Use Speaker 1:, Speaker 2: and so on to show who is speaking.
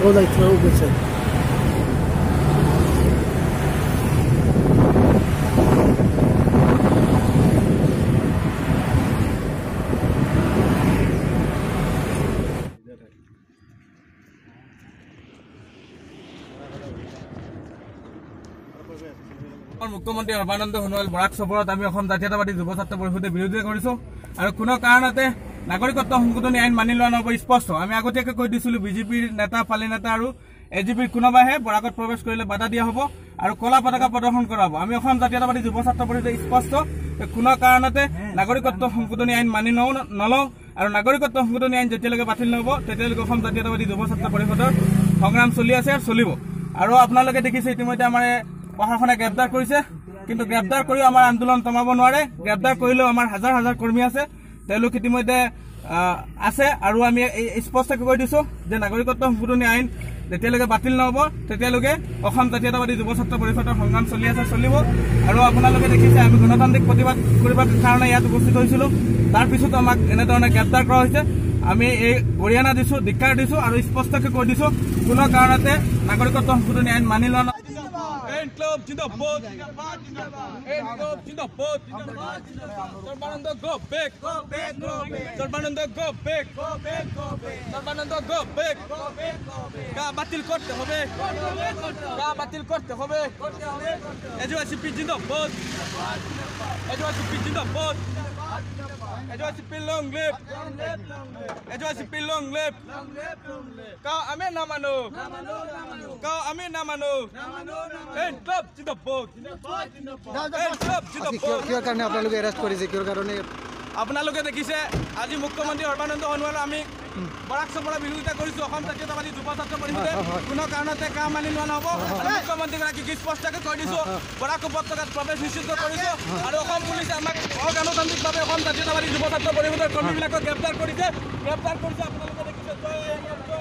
Speaker 1: Oh, they throw this in.
Speaker 2: মুখ্যমন্ত্ৰী সৰ্বানন্দ সোণোৱাল বৰাক চবৰত আমি অসম জাতীয়তাবাদী যুৱ ছাত্ৰ পৰিষদে বিৰোধী কৰিছো আৰু কোনো কাৰণতে নাগৰিকত্ব সংশোধনী আইন মানি লোৱা নহব স্পষ্ট আমি আগতীয়াকৈ কৈ দিছিলো বিজেপিৰ নেতা পালি নেতা আৰু এজিপিৰ কোনোবাহে বৰাকত প্ৰৱেশ কৰিলে বাধা দিয়া হ'ব আৰু কলা পতাকা প্ৰদৰ্শন কৰা হ'ব আমি অসম জাতীয়তাবাদী যুৱ ছাত্ৰ পৰিষদে স্পষ্ট কোনো কাৰণতে নাগৰিকত্ব সংশোধনী আইন মানি নলওঁ আৰু নাগৰিকত্ব সংশোধনী আইন যেতিয়ালৈকে বাতিল নহব তেতিয়ালৈকে অসম জাতীয়তাবাদী যুৱ ছাত্ৰ পৰিষদৰ সংগ্ৰাম চলি আছে আৰু চলিব আৰু আপোনালোকে দেখিছে ইতিমধ্যে আমাৰ প্ৰশাসনে গ্ৰেপ্তাৰ কৰিছে কিন্তু গ্ৰেপ্তাৰ কৰিও আমাৰ আন্দোলন থমাব নোৱাৰে গ্ৰেপ্তাৰ কৰিলেও আমাৰ হাজাৰ হাজাৰ কৰ্মী আছে তেওঁলোক ইতিমধ্যে আছে আৰু আমি স্পষ্টকৈ কৈ দিছো যে নাগৰিকত্ব সংশোধনী আইন যেতিয়ালৈকে বাতিল নহব তেতিয়ালৈকে অসম জাতীয়তাবাদী যুৱ ছাত্ৰ পৰিষদৰ সংগ্ৰাম চলি আছে চলিব আৰু আপোনালোকে দেখিছে আমি গণতান্ত্ৰিক প্ৰতিবাদ কৰিবৰ কাৰণে ইয়াত উপস্থিত হৈছিলো তাৰ পিছতো আমাক এনেধৰণে গ্ৰেপ্তাৰ কৰা হৈছে আমি এই গৰিহণা দিছো ধিক্কাৰ দিছো আৰু স্পষ্টকৈ কৈ দিছো কোনো কাৰণতে নাগৰিকত্ব সংশোধনী আইন মানি লোৱা Club Jindabad, Club Jindabad, Sarbananda go back, Sarbananda go back, Sarbananda go back, কা বাতিল করতে হবে, কা বাতিল করতে হবে, এজওয়াসিপি জিন্দাবাদ, এজওয়াসিপি জিন্দাবাদ, এজওয়াসিপি লং লিভ, এজওয়াসিপি লং লিভ, কা আমি না মানো, কা আমি না মানো, Club Jindabad, Club Jindabad.
Speaker 1: কিহৰ কাৰণে আপোনালোকে এৰেষ্ট কৰিছে কিহৰ কাৰণে
Speaker 2: আপোনালোকে দেখিছে আজি মুখ্যমন্ত্ৰী সৰ্বানন্দ সোণোৱাল আমি বৰাক চবৰৰ বিৰোধিতা কৰিছো অসম জাতীয়তাবাদী যুৱ ছাত্ৰ পৰিষদে কোনো কাৰণতে কাম মানি লোৱা নহব মুখ্যমন্ত্ৰীগৰাকীক স্পষ্টকৈ কৈ দিছো বৰাক উপত্যকাত প্ৰৱেশ নিষিদ্ধ কৰিছো আৰু অসম পুলিচে আমাক অগণতান্ত্ৰিকভাৱে অসম জাতীয়তাবাদী যুৱ ছাত্ৰ পৰিষদৰ কৰ্মীবিলাকক গ্ৰেপ্তাৰ কৰিছে আপোনালোকে দেখিছে